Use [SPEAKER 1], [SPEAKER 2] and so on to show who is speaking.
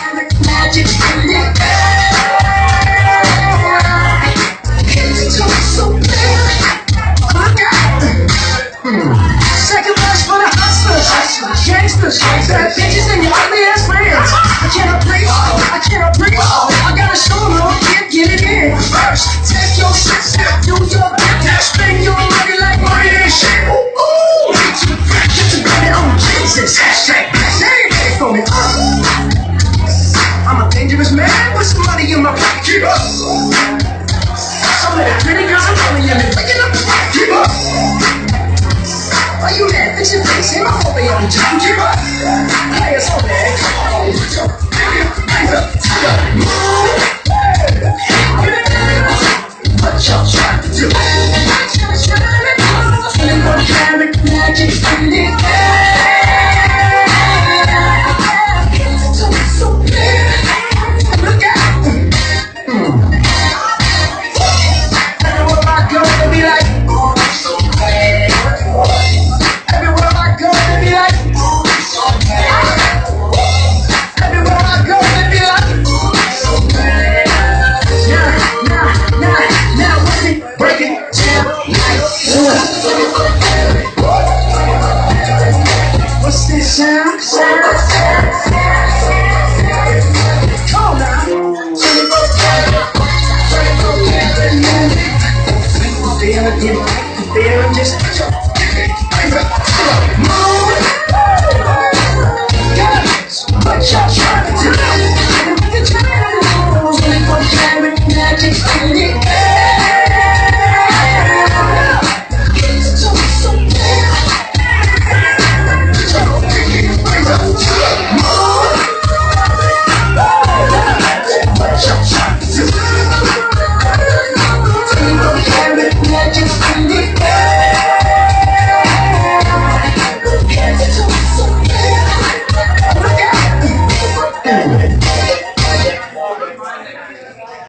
[SPEAKER 1] Magic in the air. It's so bad. Second best for the hustlers, gangsters, bad bitches, and your ugly ass friends. I cannot preach, I gotta show them how I get it in. First, take your shit, do your bit, spend your money like money ain't shit. Ooh, get your money on Jesus. Say it for me. I'm a dangerous man with some money in my pocket. Keep up. So many pretty girls are calling me, picking up the fight. Keep up. Why you mad? Fix your face. Ain't my fault they on the job. Keep up. Hey, it's on there.